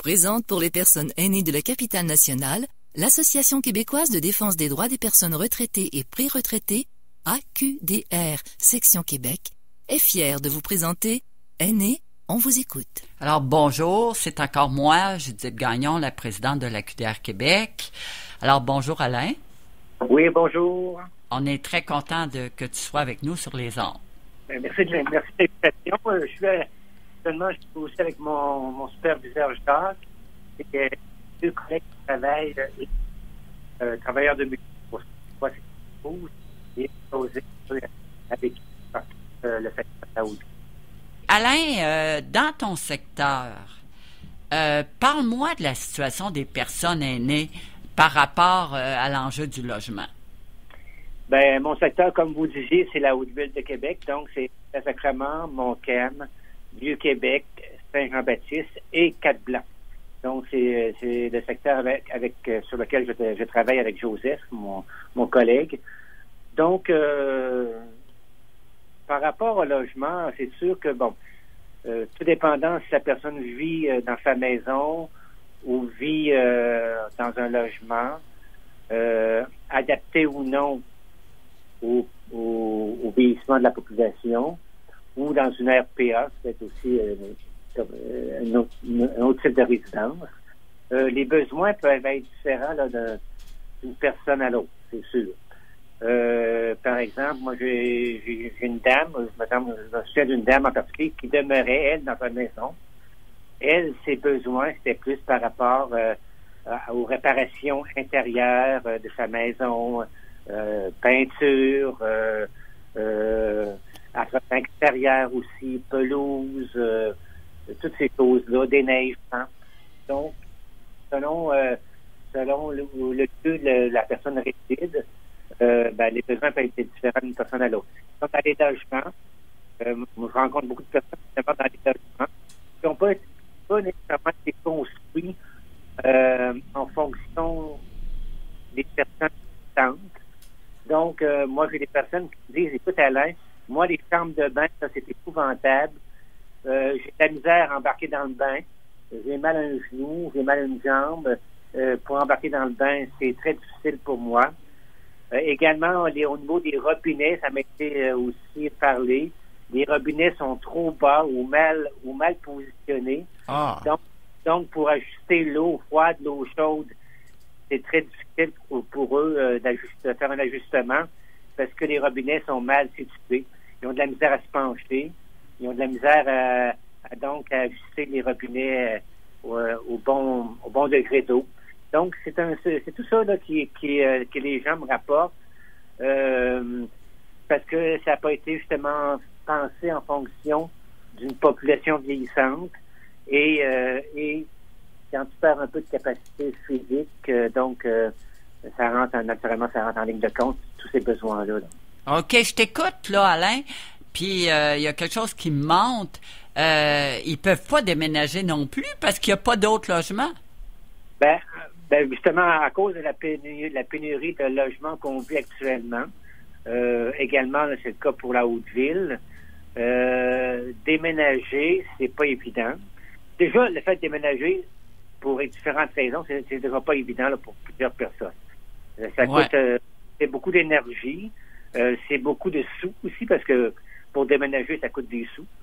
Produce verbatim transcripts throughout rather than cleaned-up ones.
présente pour les personnes aînées de la capitale nationale l'Association québécoise de défense des droits des personnes retraitées et pré-retraitées, A Q D R, section Québec, est fière de vous présenter Aînés, on vous écoute. Alors bonjour, c'est encore moi, Judith Gagnon, la présidente de l'A Q D R Québec. Alors bonjour Alain. Oui, bonjour. On est très content de que tu sois avec nous sur les ondes. Merci de, merci de l'invitation. Je suis actuellement, je suis aussi avec mon, mon superviseur Jacques et deux collègues qui travaillent, euh, travailleurs de musique pour et poser avec euh, le secteur de la haute. Alain, euh, dans ton secteur, euh, parle-moi de la situation des personnes aînées par rapport euh, à l'enjeu du logement. Ben, mon secteur, comme vous disiez, c'est la Haute-Ville de Québec, donc c'est Saint-Sacrement, Montcalm, Vieux-Québec, Saint-Jean-Baptiste et Cap-Blanc. Donc, c'est, c'est le secteur avec, avec sur lequel je, je travaille avec Joseph, mon, mon collègue. Donc, euh, par rapport au logement, c'est sûr que, bon, euh, tout dépendant si la personne vit euh, dans sa maison ou vit euh, dans un logement, euh, adapté ou non au, au, au vieillissement de la population, ou dans une R P A, c'est aussi euh, un, autre, un autre type de résidence. Euh, les besoins peuvent être différents là, de, d'une personne à l'autre, c'est sûr. Euh, par exemple, moi, j'ai, j'ai, j'ai une dame, je me souviens d'une dame en particulier qui demeurait, elle, dans sa maison. Elle, ses besoins, c'était plus par rapport euh, aux réparations intérieures euh, de sa maison, euh, peinture, euh, euh, entretien extérieur aussi, pelouse, euh, toutes ces choses-là, déneigement. Donc, selon, euh, selon le, le lieu de la personne réside, euh, ben, les besoins peuvent être différents d'une personne à l'autre. Donc, dans les logements, euh, je rencontre beaucoup de personnes qui sont dans les logements qui n'ont pas, pas nécessairement été construits euh, en fonction des personnes existantes. Donc, euh, moi, j'ai des personnes qui me disent, écoute, Alain, moi, les chambres de bain, ça, c'est épouvantable. Euh, j'ai de la misère à embarquer dans le bain. J'ai mal à un genou, j'ai mal à une jambe. Euh, pour embarquer dans le bain, c'est très difficile pour moi. Euh, également, les, au niveau des robinets, ça m'a été euh, aussi parlé. Les robinets sont trop bas ou mal ou mal positionnés. Ah. Donc, donc, pour ajuster l'eau froide, l'eau chaude, c'est très difficile pour, pour eux euh, de faire un ajustement parce que les robinets sont mal situés. Ils ont de la misère à se pencher. Ils ont de la misère à, à donc à ajuster les robinets euh, au bon au bon degré d'eau. Donc, c'est un c'est, c'est tout ça là, qui, qui, euh, que les gens me rapportent euh, parce que ça n'a pas été justement pensé en fonction d'une population vieillissante et, euh, et quand tu perds un peu de capacité physique, euh, donc euh, ça rentre naturellement, ça rentre en ligne de compte, tous ces besoins-là. Là. OK, je t'écoute, là, Alain, puis il euh, y a quelque chose qui me monte. Euh, ils peuvent pas déménager non plus parce qu'il n'y a pas d'autres logements. Ben, ben, justement, à cause de la pénurie, la pénurie de logements qu'on vit actuellement, euh, également, là, c'est le cas pour la Haute-Ville, euh, déménager, c'est pas évident. Déjà, le fait de déménager, pour différentes raisons, c'est, c'est déjà pas évident là, pour plusieurs personnes. Euh, ça ouais. coûte euh, c'est beaucoup d'énergie, euh, c'est beaucoup de sous aussi, parce que pour déménager, ça coûte des sous.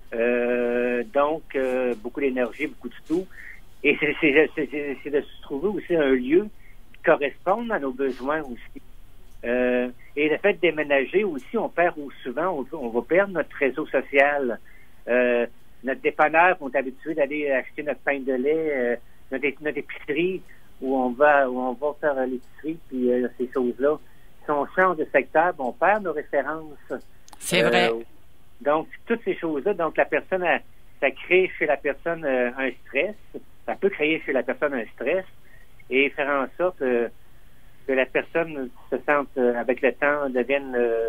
Euh, donc, euh, beaucoup d'énergie, beaucoup de sous. Et c'est, c'est, c'est, c'est de se trouver aussi un lieu qui corresponde à nos besoins aussi. Euh, et le fait de déménager aussi, on perd souvent, on, on va perdre notre réseau social. Euh, notre dépanneur, on est habitué d'aller acheter notre pain de lait, euh, notre, notre épicerie, où on va où on va faire l'épicerie, puis euh, ces choses-là. Si on change de secteur, on perd nos références. C'est euh, vrai. Donc, toutes ces choses-là, donc la personne, a, ça crée chez la personne euh, un stress. Ça peut créer chez la personne un stress et faire en sorte euh, que la personne se sente, euh, avec le temps, devienne euh,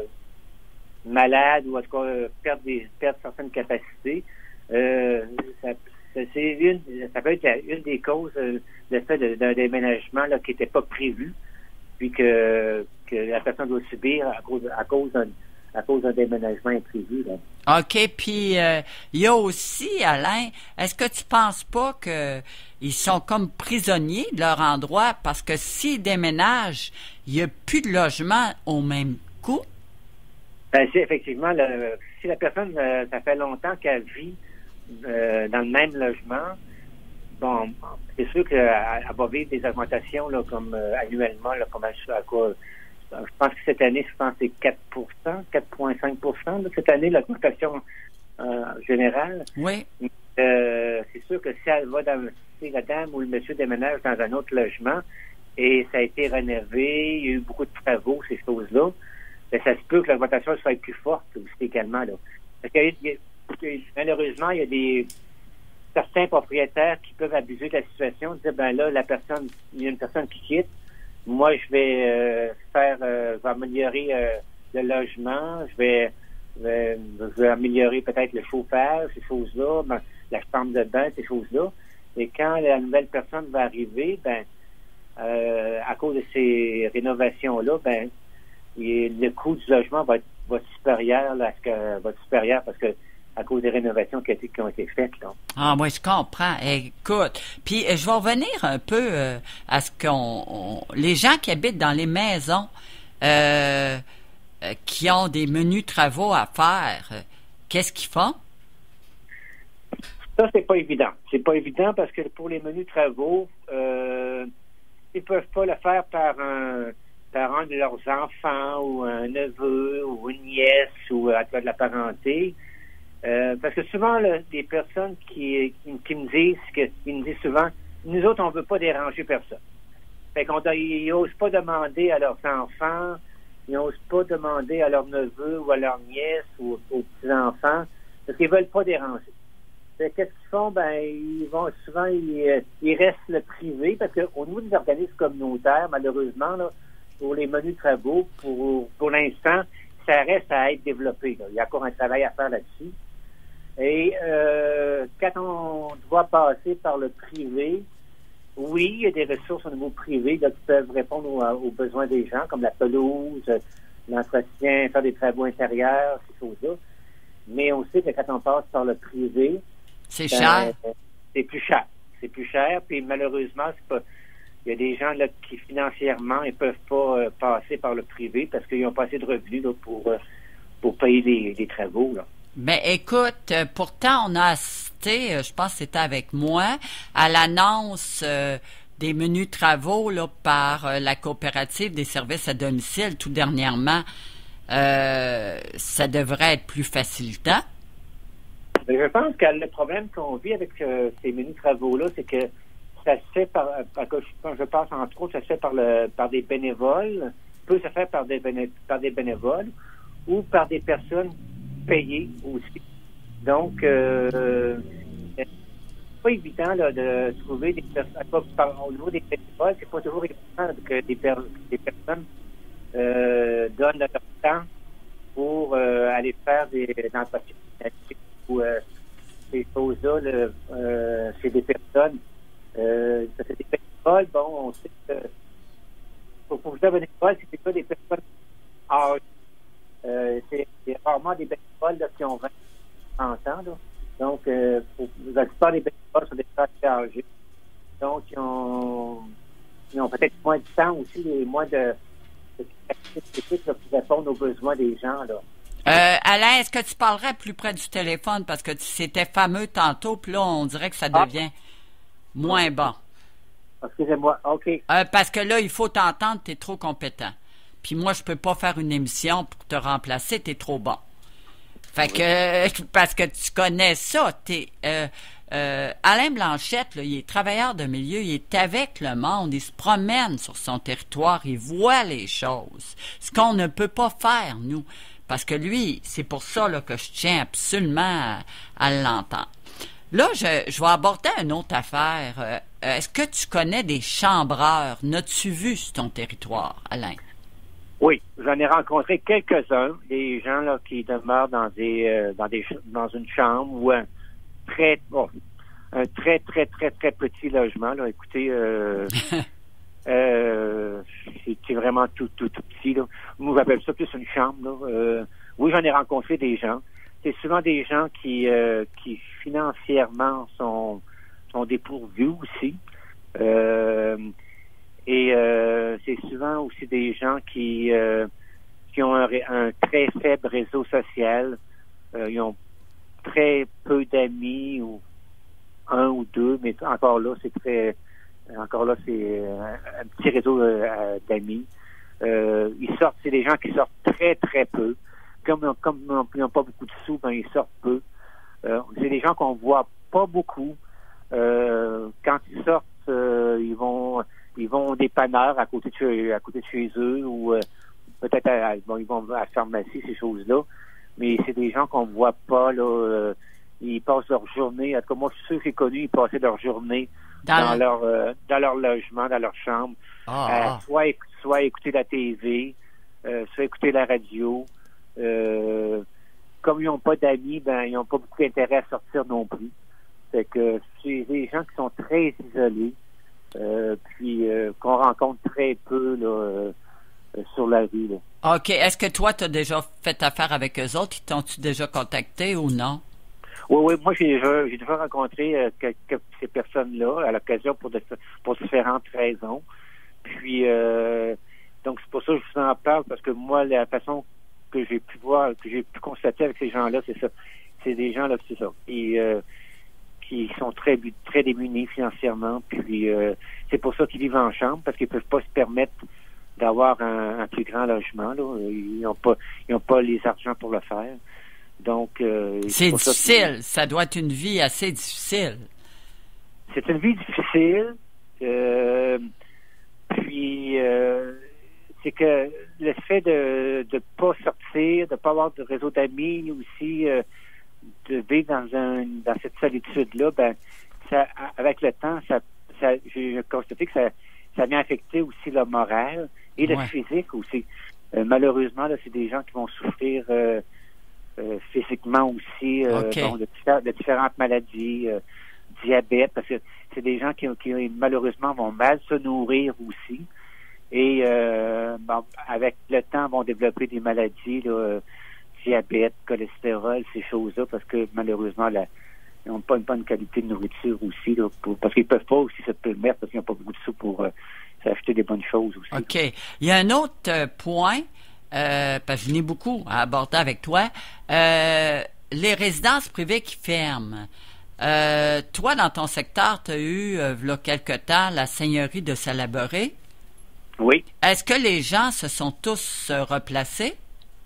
malade ou en tout cas euh, perdre, des, perdre certaines capacités. Euh, ça, ça, c'est une, ça peut être une des causes euh, le fait de, d'un déménagement là, qui n'était pas prévu, puis que, que la personne doit subir à cause, à cause d'un, à cause d'un déménagement imprévu. Là. OK. Puis, euh, il y a aussi, Alain, est-ce que tu penses pas qu'ils sont comme prisonniers de leur endroit? Parce que s'ils déménagent, il n'y a plus de logement au même coût? Ben, c'est effectivement, le, si la personne, euh, ça fait longtemps qu'elle vit euh, dans le même logement, bon, c'est sûr qu'elle va vivre des augmentations là, comme euh, annuellement, là, comme à, à quoi. Je pense que cette année, je pense que c'est quatre pour cent, quatre virgule cinq pour cent. Là, cette année, l'augmentation euh, générale. Oui. Euh, c'est sûr que si elle va dans, si la dame ou le monsieur déménage dans un autre logement et ça a été rénové, il y a eu beaucoup de travaux, ces choses-là, bien, ça se peut que l'augmentation soit plus forte aussi également. Là. Parce que, il y a, malheureusement, il y a des certains propriétaires qui peuvent abuser de la situation, dire ben là, la personne, il y a une personne qui quitte. Moi, je vais euh, faire, euh, je vais améliorer euh, le logement, je vais, euh, je vais améliorer peut-être le chauffage, ces choses-là, ben, la chambre de bain, ces choses-là. Et quand la nouvelle personne va arriver, ben, euh, à cause de ces rénovations-là, ben, il, le coût du logement va être, va être supérieur, là, à ce que, va être supérieur parce que à cause des rénovations qui, qui ont été faites. Là. Ah, moi, je comprends. Écoute, puis je vais revenir un peu euh, à ce qu'on... On, les gens qui habitent dans les maisons euh, euh, qui ont des menus travaux à faire, euh, qu'est-ce qu'ils font? Ça, c'est pas évident. C'est pas évident parce que pour les menus travaux, euh, ils peuvent pas le faire par un, par un de leurs enfants ou un neveu ou une nièce ou à toi de la parenté. Euh, parce que souvent, là, des personnes qui, qui, qui me disent que ils me disent souvent, nous autres, on veut pas déranger personne. Fait qu'on ils n'osent pas demander à leurs enfants, ils n'osent pas demander à leurs neveux ou à leurs nièces ou aux petits-enfants, parce qu'ils veulent pas déranger. Fait qu'est-ce qu'ils font? Ben, ils vont souvent, ils, ils restent le privé, parce qu'au niveau des organismes communautaires, malheureusement, là, pour les menus travaux, pour, pour l'instant, ça reste à être développé. Là. Il y a encore un travail à faire là-dessus. Et euh, quand on doit passer par le privé, oui, il y a des ressources au niveau privé là, qui peuvent répondre aux, aux besoins des gens, comme la pelouse, l'entretien, faire des travaux intérieurs, ces choses-là. Mais on sait que quand on passe par le privé, c'est ben, cher. C'est plus cher. C'est plus cher. Puis malheureusement, c'est pas. Il y a des gens là qui financièrement ils peuvent pas euh, passer par le privé parce qu'ils n'ont pas assez de revenus là, pour euh, pour payer des, des travaux là. Ben écoute, euh, pourtant on a assisté, euh, je pense que c'était avec moi, à l'annonce euh, des menus travaux là par euh, la coopérative des services à domicile tout dernièrement. Euh, ça devrait être plus facilitant. Ben, je pense que le problème qu'on vit avec euh, ces menus travaux-là, c'est que ça se fait par, par je pense entre autres, ça se fait par le par des bénévoles, peut se faire par des béné, par des bénévoles ou par des personnes payées aussi. Donc euh, c'est pas évident là, de trouver des personnes au niveau des bénévoles, c'est pas toujours évident que des, per, des personnes euh, donnent leur temps pour euh, aller faire des entretiens ou euh, ces choses-là là, euh, chez des personnes. Euh, ça fait des bénévoles, bon, on sait que pour vous dire bénévoles, c'est pas des personnes âgées. Euh, c'est, c'est rarement des bénévoles là, qui ont vingt, trente ans. Là. Donc, euh, pour, la plupart des bénévoles sont des personnes âgées. Donc, ils ont, ils ont peut-être moins de temps aussi, et moins de, de capacités qui répondent aux besoins des gens. Là. Euh, Alain, est-ce que tu parlerais plus près du téléphone parce que c'était fameux tantôt, puis là, on dirait que ça devient ah. moins bon. Excusez-moi, OK. Euh, parce que là, il faut t'entendre, tu es trop compétent. Puis moi, je peux pas faire une émission pour te remplacer, tu es trop bon. Fait que, oui. Parce que tu connais ça, t'es... Euh, euh, Alain Blanchette, là, il est travailleur de milieu, il est avec le monde, il se promène sur son territoire, il voit les choses. Ce qu'on ne peut pas faire, nous. Parce que lui, c'est pour ça là, que je tiens absolument à, à l'entendre. Là, je, je vais aborder une autre affaire. Euh, est-ce que tu connais des chambreurs? N'as-tu vu sur ton territoire, Alain? Oui, j'en ai rencontré quelques-uns, des gens là qui demeurent dans des euh, dans des dans une chambre ou un très bon, un très très très très petit logement là. Écoutez, euh, euh, c'est, c'est vraiment tout tout tout petit là. Moi, j'appelle ça plus une chambre là, euh, oui, j'en ai rencontré des gens. C'est souvent des gens qui, euh, qui financièrement sont, sont dépourvus aussi. Euh, et euh, c'est souvent aussi des gens qui, euh, qui ont un, un très faible réseau social. Euh, ils ont très peu d'amis ou un ou deux, mais encore là, c'est très, encore là, c'est un, un petit réseau euh, d'amis. Euh, ils sortent, c'est des gens qui sortent très, très peu. Comme, comme ils n'ont pas beaucoup de sous, ben, ils sortent peu. Euh, c'est des gens qu'on voit pas beaucoup. Euh, quand ils sortent, euh, ils vont ils vont au dépanneur à côté de chez, à côté de chez eux ou euh, peut-être à, bon, ils vont à la pharmacie, ces choses-là. Mais c'est des gens qu'on voit pas, là. Euh, ils passent leur journée, en tout cas, moi, ceux que j'ai connus, ils passaient leur journée dans, dans leur euh, dans leur logement, dans leur chambre. Ah, euh, soit, soit écouter la T V, euh, soit écouter la radio. Euh, comme ils n'ont pas d'amis, ben ils n'ont pas beaucoup d'intérêt à sortir non plus. Fait que c'est des gens qui sont très isolés, euh, puis euh, qu'on rencontre très peu là, euh, sur la rue. Là. OK. Est-ce que toi, tu as déjà fait affaire avec eux autres? Ils t'ont-tu déjà contacté ou non? Oui, oui. Moi, j'ai déjà, j'ai déjà rencontré euh, quelques, ces personnes-là à l'occasion pour, de, pour différentes raisons. Puis, euh, donc, c'est pour ça que je vous en parle, parce que moi, la façon que j'ai pu voir, que j'ai pu constater avec ces gens-là, c'est ça. C'est des gens, là, c'est ça. Et, euh, qui sont très très démunis financièrement. Puis, euh, c'est pour ça qu'ils vivent en chambre, parce qu'ils peuvent pas se permettre d'avoir un, un plus grand logement. Là. Ils n'ont pas, ils n'ont pas les argents pour le faire. Donc, euh, c'est, c'est difficile. Ça, ça doit être une vie assez difficile. C'est une vie difficile. Euh, puis, euh, c'est que le fait de ne pas sortir, de ne pas avoir de réseau d'amis aussi, euh, de vivre dans un dans cette solitude-là, ben, ça, avec le temps, ça, ça j'ai constaté que ça, ça vient affecter aussi le moral et le ouais. physique aussi. Euh, malheureusement, là, c'est des gens qui vont souffrir euh, euh, physiquement aussi euh, okay. bon, de, de différentes maladies, euh, diabète, parce que c'est des gens qui, qui malheureusement vont mal se nourrir aussi. Et euh, bon, avec le temps, vont développer des maladies, là, euh, diabète, cholestérol, ces choses-là, parce que malheureusement, la, ils n'ont pas une bonne qualité de nourriture aussi, là, pour, parce qu'ils peuvent pas aussi se permettre, parce qu'ils n'ont pas beaucoup de sous pour euh, s'acheter des bonnes choses aussi. OK. Il y a un autre euh, point, euh, parce que je n'ai beaucoup à aborder avec toi, euh, les résidences privées qui ferment. Euh, toi, dans ton secteur, tu as eu, euh, il y a quelque temps, la seigneurie de Salaberry. Oui. Est-ce que les gens se sont tous euh, replacés?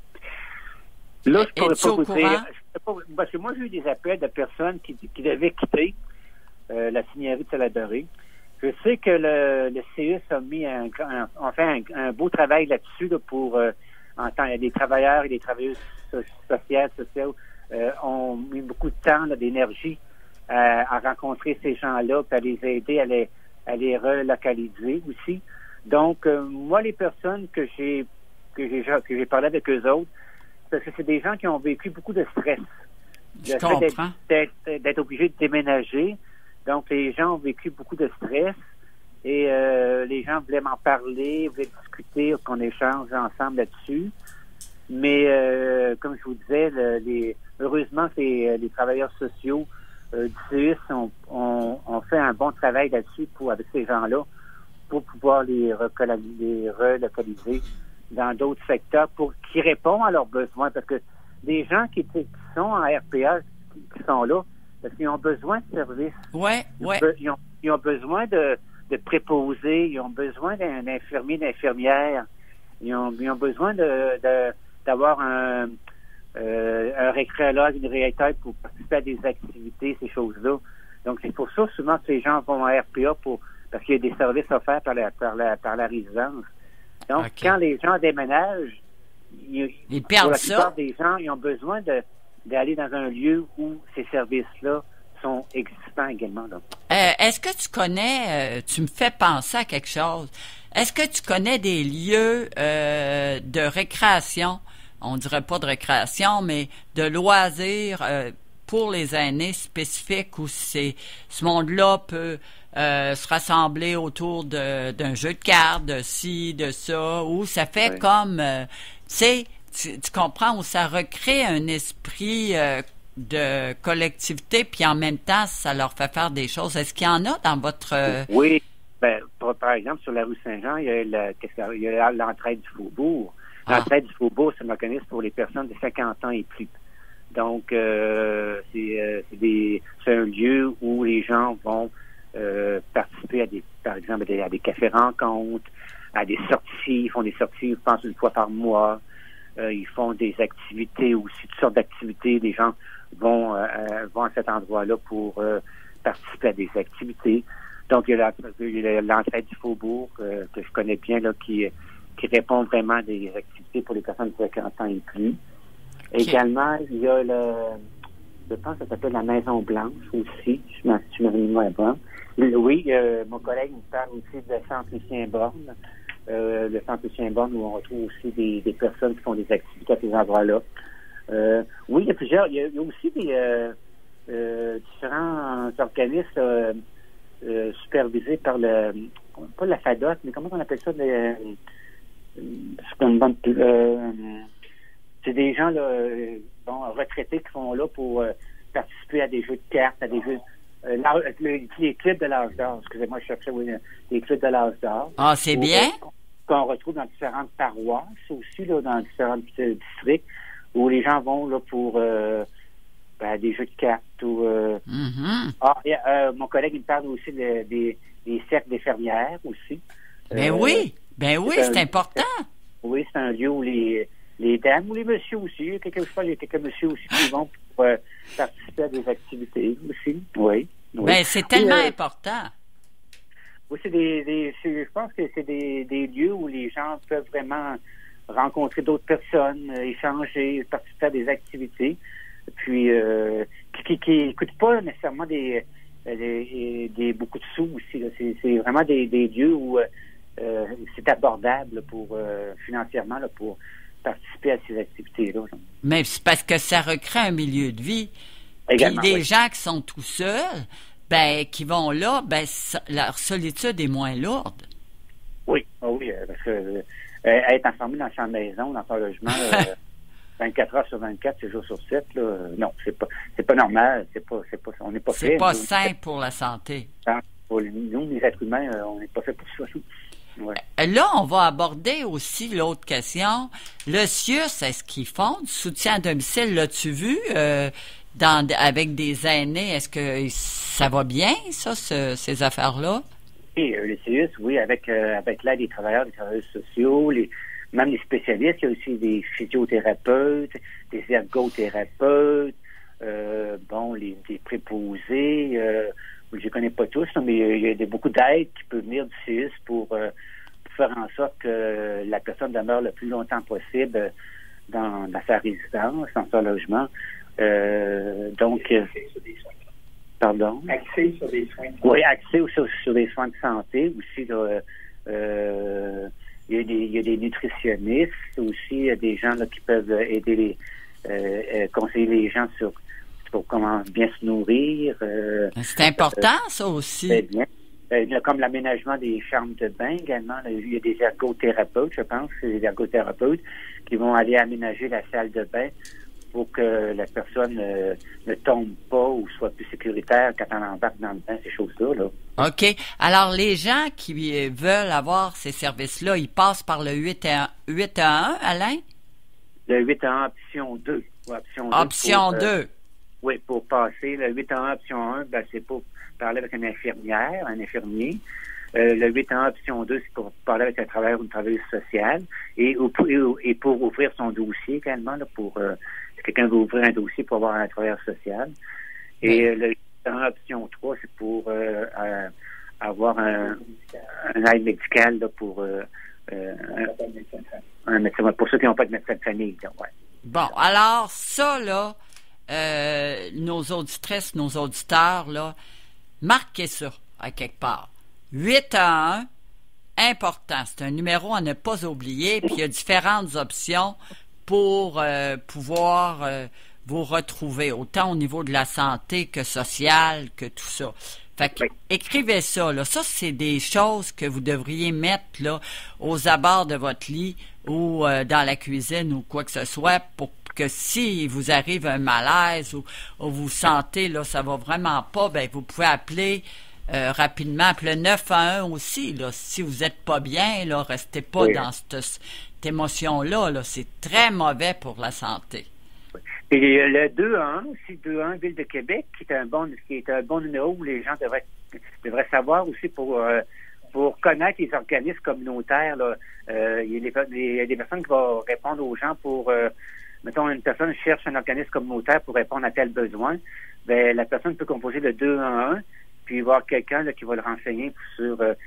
Là, je pourrais Es-tu pas au vous courant? dire. Pas, parce que moi, j'ai eu des appels de personnes qui, qui devaient quitter euh, la seigneurie de Salaberry. Je sais que le, le C E S a mis un, un, on fait un, un beau travail là-dessus là, pour euh, en tant les travailleurs et les travailleuses so, sociales, sociales euh, ont mis beaucoup de temps, là, d'énergie euh, à rencontrer ces gens-là, puis à les aider à les, à les relocaliser aussi. Donc, euh, moi, les personnes que j'ai que j'ai que j'ai parlé avec eux autres, parce que c'est des gens qui ont vécu beaucoup de stress. Je le comprends. fait d'être, d'être, d'être obligés de déménager. Donc, les gens ont vécu beaucoup de stress et euh, les gens voulaient m'en parler, voulaient discuter, qu'on échange ensemble là-dessus. Mais, euh, comme je vous disais, le, les, heureusement, c'est, les travailleurs sociaux euh, du C E S ont, ont, ont fait un bon travail là-dessus pour, avec ces gens-là pour pouvoir les, recoloniser, les relocaliser dans d'autres secteurs pour qui répondent à leurs besoins. Parce que les gens qui, qui sont en R P A, qui, qui sont là, parce qu'ils ont besoin de services. Ouais, ouais. Ils ont, ils ont besoin de, de préposés, ils ont besoin d'un infirmier, d'infirmière. Ils ont, ils ont besoin de, de d'avoir un, euh, un récréologue, une réétaire pour participer à des activités, ces choses-là. Donc, c'est pour ça, souvent, que ces gens vont en R P A pour, parce qu'il y a des services offerts par la, par la, par la résidence. Donc, okay. Quand les gens déménagent, ils, ils perdent pour la ça. plupart des gens, ils ont besoin de, d'aller dans un lieu où ces services-là sont existants également. Donc. Euh, est-ce que tu connais, euh, tu me fais penser à quelque chose, est-ce que tu connais des lieux euh, de récréation, on dirait pas de récréation, mais de loisirs euh, pour les aînés spécifiques où c'est, ce monde-là peut euh, se rassembler autour de, d'un jeu de cartes, de ci, de ça, où ça fait oui. comme, euh, tu sais, tu, tu comprends, où ça recrée un esprit euh, de collectivité, puis en même temps, ça leur fait faire des choses. Est-ce qu'il y en a dans votre... Euh... Oui. Ben, par, par exemple, sur la rue Saint-Jean, il y a, la, il y a l'entraide du Faubourg. L'entraide ah. du Faubourg, c'est un organisme pour les personnes de cinquante ans et plus. Donc, euh, c'est, euh, c'est, des, c'est un lieu où les gens vont euh, participer à des, par exemple, à des, à des cafés-rencontres, à des sorties. Ils font des sorties, je pense, une fois par mois. Euh, ils font des activités aussi, toutes sortes d'activités. Les gens vont, euh, vont à cet endroit-là pour euh, participer à des activités. Donc, il y a, la, il y a l'entraide du Faubourg, euh, que je connais bien, là, qui, qui répond vraiment à des activités pour les personnes de cinquante ans et plus. Okay. Également, il y a le, je pense que ça s'appelle la Maison Blanche aussi, je m'en suis mémoire bon. Oui, euh, mon collègue nous parle aussi de Centre Lucien-Borne, euh, le Centre Lucien-Borne où on retrouve aussi des, des personnes qui font des activités à ces endroits-là. Euh, oui, il y a plusieurs, il y a, il y a aussi des euh, euh, différents organismes euh, Euh, supervisé par le, pas la FADOC, mais comment on appelle ça, le, c'est comme bon, euh, c'est des gens là, bon, retraités qui sont là pour euh, participer à des jeux de cartes, à des jeux, euh, le, les clubs de l'âge d'or. Excusez-moi, je cherchais oui, les clubs de l'âge d'or. Ah, c'est où, bien. Qu'on retrouve dans différentes paroisses aussi, là, dans différents districts, où les gens vont là pour euh, ben, des jeux de cartes ou euh... mm-hmm. ah, et, euh, mon collègue il me parle aussi de, des, des cercles d'infirmières aussi. Ben euh, oui, ben oui, c'est, c'est un, important. Oui, c'est un lieu où les, les dames ou les messieurs aussi, il y a quelques, je sais pas, il y a quelques messieurs aussi qui vont pour euh, participer à des activités aussi. Oui. oui. Ben c'est tellement et, euh, important. Oui, c'est des, des c'est, je pense que c'est des, des lieux où les gens peuvent vraiment rencontrer d'autres personnes, euh, échanger, participer à des activités. Puis euh, qui, qui, qui coûtent pas nécessairement des, des, des beaucoup de sous aussi. Là. C'est, c'est vraiment des, des lieux où euh, c'est abordable pour euh, financièrement là, pour participer à ces activités-là. Là. Mais c'est parce que ça recrée un milieu de vie. Également, puis des oui. gens qui sont tout seuls, ben qui vont là, ben leur solitude est moins lourde. Oui, oh oui, parce que euh, être enfermé dans sa maison, dans son logement. Euh, vingt-quatre heures sur vingt-quatre, sept jours sur sept, là, non, c'est pas, c'est pas normal, c'est pas, c'est pas, on n'est pas fait. C'est pas sain pour la santé. Pour nous, les êtres humains, on n'est pas fait pour ça. Ouais. Là, on va aborder aussi l'autre question. Le C I U S, est-ce qu'ils font du soutien à domicile? L'as-tu vu euh, dans, avec des aînés? Est-ce que ça va bien, ça, ce, ces affaires-là? Oui, euh, le C I U S, oui, avec, euh, avec l'aide des travailleurs, des travailleurs sociaux, les même les spécialistes, il y a aussi des physiothérapeutes, des ergothérapeutes, euh, bon, les, des préposés, euh, je ne connais pas tous, mais il y a des, beaucoup d'aide qui peut venir du C I U S pour, euh, pour faire en sorte que la personne demeure le plus longtemps possible dans, dans sa résidence, dans son logement. Euh, donc, euh, pardon? Accès sur des soins de santé. Oui, accès sur, sur des soins de santé aussi, là, euh, Il y, a des, il y a des nutritionnistes aussi, il y a des gens là, qui peuvent aider les euh, euh, conseiller les gens sur, sur comment bien se nourrir. Euh, c'est important, euh, ça aussi. C'est bien. Euh, comme l'aménagement des chambres de bain également. Là, il y a des ergothérapeutes, je pense, c'est des ergothérapeutes qui vont aller aménager la salle de bain pour que la personne euh, ne tombe pas ou soit plus sécuritaire quand on embarque dans le bain, ces choses-là. Là. OK. Alors, les gens qui veulent avoir ces services-là, ils passent par le huit un un, Alain? Le huit un un option deux. Option deux. Option pour, deux. Euh, oui, pour passer. Le huit un un option un, ben, c'est pour parler avec une infirmière, un infirmier. Euh, le huit un un option deux, c'est pour parler avec un travailleur ou une travailleuse sociale. Et, et, et pour ouvrir son dossier également, là, pour euh, si quelqu'un veut ouvrir un dossier pour avoir un travailleur social. Et euh, le huit un un option trois, c'est pour euh, euh, avoir un, un aide médical là, pour euh, euh, un, un médecin, pour ceux qui n'ont pas de médecin de famille. Là, ouais. Bon, alors ça, là, euh, nos auditrices, nos auditeurs, là, marquez ça à quelque part. huit un un, important. C'est un numéro à ne pas oublier, puis il y a différentes options pour euh, pouvoir euh, vous retrouver, autant au niveau de la santé que sociale, que tout ça. Fait que, Oui. écrivez ça, là. Ça, c'est des choses que vous devriez mettre, là, aux abords de votre lit ou euh, dans la cuisine ou quoi que ce soit pour que si vous arrive un malaise ou, ou vous sentez, là, ça va vraiment pas, ben, vous pouvez appeler euh, rapidement, puis le neuf un un aussi, là. Si vous êtes pas bien, là, restez pas Oui. dans cette, cette émotion-là, là. C'est très mauvais pour la santé. Et le deux un un, aussi deux un un Ville de Québec, qui est un bon, qui est un bon numéro où les gens devraient, devraient savoir aussi pour, euh, pour connaître les organismes communautaires. Là. Euh, il, y a des, il y a des personnes qui vont répondre aux gens pour, euh, mettons, une personne cherche un organisme communautaire pour répondre à tel besoin. Ben, la personne peut composer le deux un un, puis il va y avoir quelqu'un là, qui va le renseigner sur euh,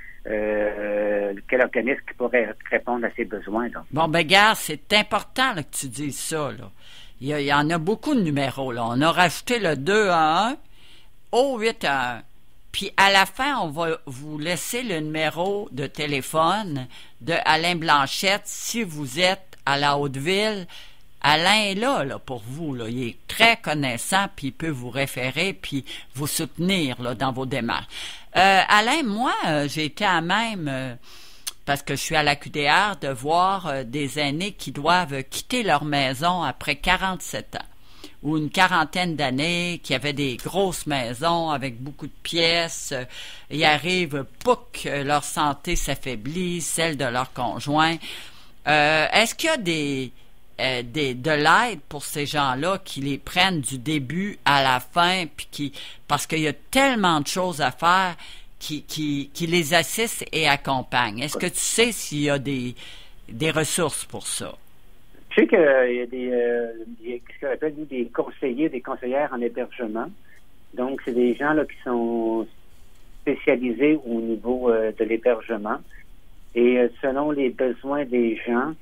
euh, quel organisme qui pourrait répondre à ses besoins. Là. Bon, ben, gars, c'est important là, que tu dises ça, là. Il y, a, il y en a beaucoup de numéros, là. On a rajouté le deux un un au huit un un. Puis à la fin, on va vous laisser le numéro de téléphone de Alain Blanchette si vous êtes à la Haute-Ville. Alain est là, là, pour vous, là. Il est très connaissant, puis il peut vous référer, puis vous soutenir, là, dans vos démarches. Euh, Alain, moi, euh, j'ai été à même... Euh, parce que je suis à la Q D R, de voir euh, des aînés qui doivent quitter leur maison après quarante-sept ans, ou une quarantaine d'années, qui avaient des grosses maisons avec beaucoup de pièces. Euh, ils arrivent, pouc, leur santé s'affaiblit, celle de leur conjoint. Euh, est-ce qu'il y a des, euh, des de l'aide pour ces gens-là qui les prennent du début à la fin, puis qui parce qu'il y a tellement de choses à faire, Qui, qui, qui les assiste et accompagne. Est-ce que tu sais s'il y a des, des ressources pour ça? Je sais qu'il y a des, euh, des, ce qu'on appelle nous, des conseillers, des conseillères en hébergement. Donc, c'est des gens là qui sont spécialisés au niveau euh, de l'hébergement. Et euh, selon les besoins des gens,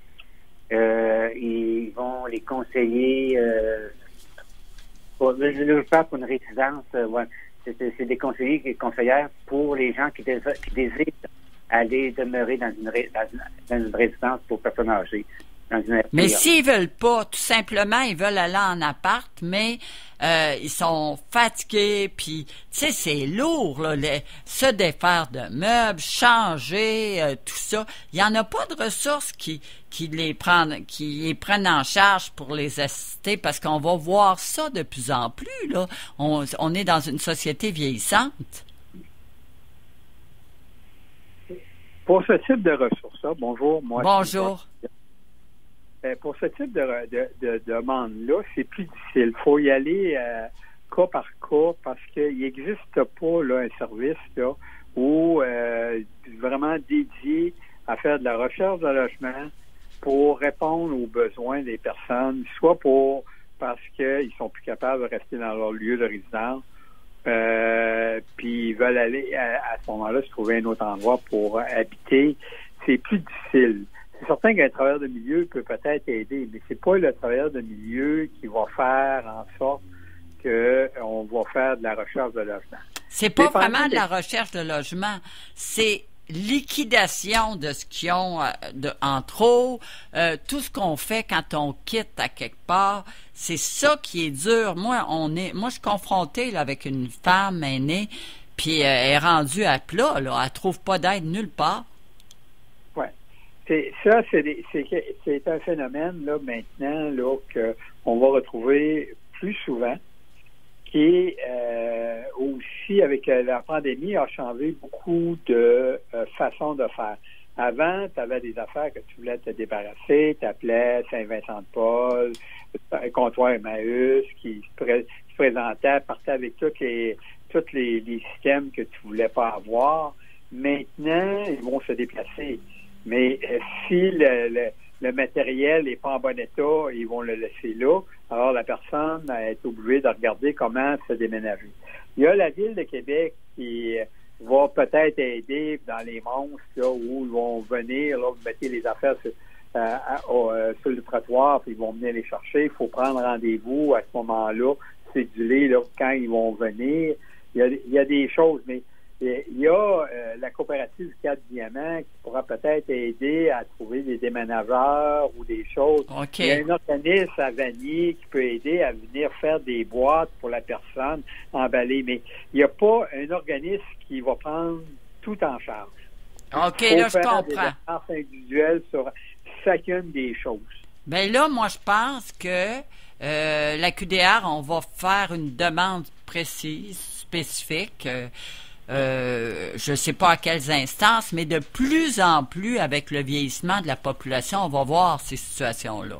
euh, ils vont les conseiller. Euh, pour, je ne parle pour une résidence. Euh, ouais. C'est, c'est des conseillers et conseillères pour les gens qui, désirent, qui désirent aller demeurer dans une, dans une, dans une résidence pour personnes âgées. Dans une mais s'ils veulent pas, tout simplement, ils veulent aller en appart, mais euh, ils sont fatigués, puis tu sais, c'est lourd, là, les, se défaire de meubles, changer, euh, tout ça. Il y en a pas de ressources qui qui les prennent, qui les prennent en charge pour les assister, parce qu'on va voir ça de plus en plus, là. On, on est dans une société vieillissante. Pour ce type de ressources-là, bonjour, moi. Bonjour. Pour ce type de, de, de demande-là, c'est plus difficile. Il faut y aller euh, cas par cas parce qu'il n'existe pas là, un service là, où euh, vraiment dédié à faire de la recherche de logement pour répondre aux besoins des personnes, soit pour parce qu'ils sont plus capables de rester dans leur lieu de résidence, euh, puis ils veulent aller à, à ce moment-là se trouver un autre endroit pour habiter. C'est plus difficile. C'est certain qu'un travailleur de milieu peut peut-être aider, mais c'est pas le travailleur de milieu qui va faire en sorte qu'on va faire de la recherche de logement. C'est pas vraiment de la recherche de logement, c'est liquidation de ce qu'ils ont de, en trop, euh, tout ce qu'on fait quand on quitte à quelque part, c'est ça qui est dur. Moi, on est, moi, je suis confrontée là, avec une femme aînée, puis euh, elle est rendue à plat, là, elle trouve pas d'aide nulle part. Ouais. C'est, ça, c'est, des, c'est, c'est un phénomène là maintenant là qu'on va retrouver plus souvent, qui est euh, aussi, avec euh, la pandémie, a changé beaucoup de euh, façons de faire. Avant, tu avais des affaires que tu voulais te débarrasser, tu appelais Saint-Vincent-de-Paul, un comptoir Emmaüs qui se, pré- qui se présentait, partait avec tous les, tous les, les systèmes que tu voulais pas avoir. Maintenant, ils vont se déplacer. Mais euh, si le, le, le matériel n'est pas en bon état, ils vont le laisser là. Alors, la personne est obligée de regarder comment se déménager. Il y a la Ville de Québec qui va peut-être aider dans les monstres, là, où ils vont venir, là, vous mettez les affaires sur, euh, euh, sur le trottoir, puis ils vont venir les chercher. Il faut prendre rendez-vous à ce moment-là, céduler, là, quand ils vont venir. Il y a, il y a des choses, mais il y a euh, la coopérative du Quatre Diamants qui pourra peut-être aider à trouver des déménageurs ou des choses. Okay. Il y a un organisme à Vanier qui peut aider à venir faire des boîtes pour la personne emballée, mais il n'y a pas un organisme qui va prendre tout en charge. OK, là, je comprends. Des démarches individuelles sur chacune des choses. Bien là, moi, je pense que euh, la Q D R, on va faire une demande précise, spécifique. Euh, euh, je ne sais pas à quelles instances, mais de plus en plus, avec le vieillissement de la population, on va voir ces situations-là.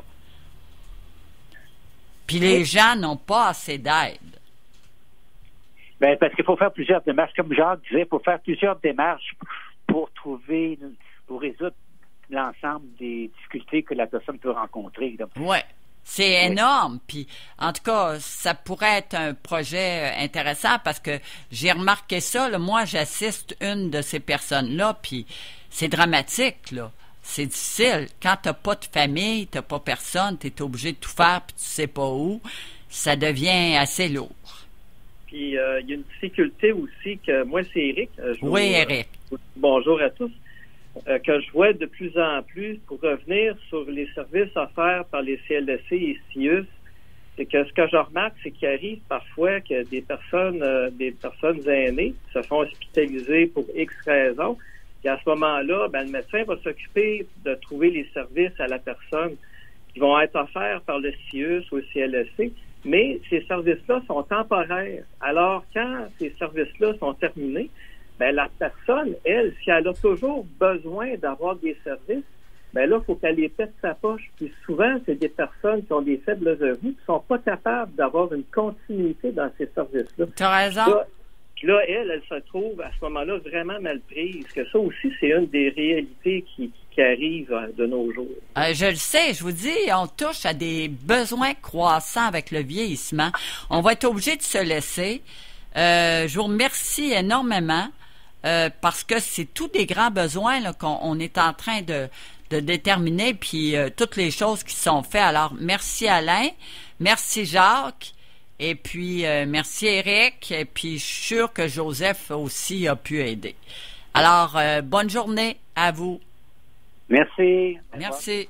Puis les gens n'ont pas assez d'aide. Bien, parce qu'il faut faire plusieurs démarches. Comme Jacques disait, il faut faire plusieurs démarches pour trouver, pour résoudre l'ensemble des difficultés que la personne peut rencontrer. Oui, c'est oui. énorme. Puis, en tout cas, ça pourrait être un projet intéressant parce que j'ai remarqué ça. Là, moi, j'assiste une de ces personnes-là, puis c'est dramatique, là. C'est difficile. Quand tu n'as pas de famille, tu n'as pas personne, tu es obligé de tout faire, puis tu sais pas où, ça devient assez lourd. Puis, il euh, y a une difficulté aussi que... Moi, c'est Éric. Euh, je oui, vous, Éric. Euh, bonjour à tous. Euh, que je vois de plus en plus, pour revenir sur les services offerts par les C L S C et C I U S, c'est que ce que je remarque, c'est qu'il arrive parfois que des personnes, euh, des personnes aînées se font hospitaliser pour X raisons. Et à ce moment-là, ben, le médecin va s'occuper de trouver les services à la personne qui vont être offerts par le C I U S ou le C L S C. Mais ces services-là sont temporaires. Alors, quand ces services-là sont terminés, ben la personne, elle, si elle a toujours besoin d'avoir des services, ben là, il faut qu'elle les pète sa poche. Puis souvent, c'est des personnes qui ont des faibles revenus qui ne sont pas capables d'avoir une continuité dans ces services-là. Tu as raison. Là, puis là, elle, elle se trouve à ce moment-là vraiment mal prise. Que ça aussi, c'est une des réalités qui, qui arrivent de nos jours. Euh, je le sais, je vous dis, on touche à des besoins croissants avec le vieillissement. On va être obligé de se laisser. Euh, je vous remercie énormément. Euh, parce que c'est tous des grands besoins là, qu'on on est en train de, de déterminer, puis euh, toutes les choses qui sont faites. Alors, merci Alain, merci Jacques, et puis euh, merci Éric, et puis je suis sûr que Joseph aussi a pu aider. Alors, euh, bonne journée à vous. Merci. Merci.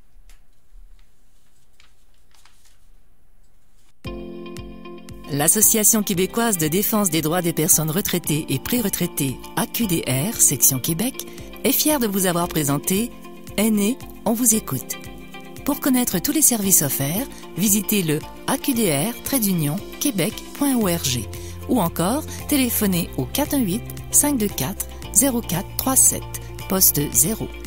L'Association québécoise de défense des droits des personnes retraitées et pré-retraitées, A Q D R, section Québec, est fière de vous avoir présenté Aînés, on vous écoute. Pour connaître tous les services offerts, visitez le a q d r tiret québec point org ou encore téléphonez au quatre un huit, cinq deux quatre, zéro quatre trois sept, poste zéro.